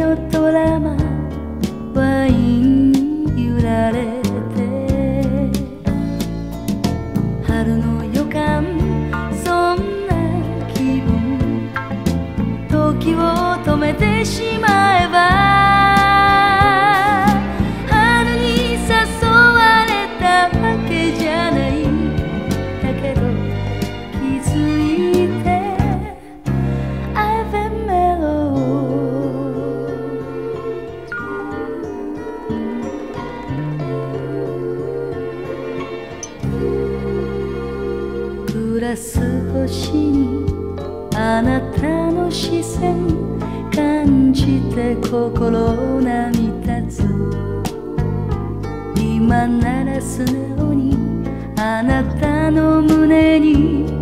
のドラマワインに揺られて春の予感そんな気分時を止めてしまえば春に誘われたわけじゃないだけど気づいてI've been mellowグラス越しにあなたの視線感じて心波立つ今なら素直にあなたの胸に